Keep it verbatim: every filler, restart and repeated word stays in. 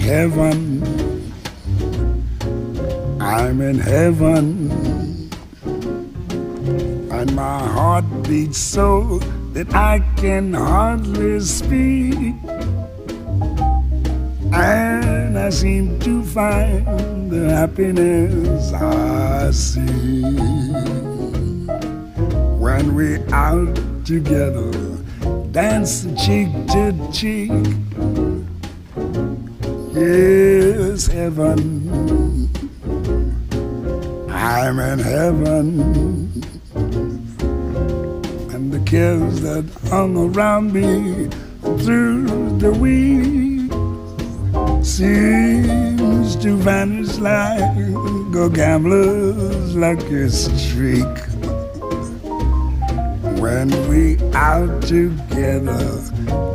heaven. I'm in heaven. And my heart beats so that I can hardly speak. And I seem to find the happiness I see when we're out together, dance cheek to cheek. Yes, heaven, I'm in heaven. And the cares that hung around me through the week seems to vanish like a gambler's lucky streak. When we out together,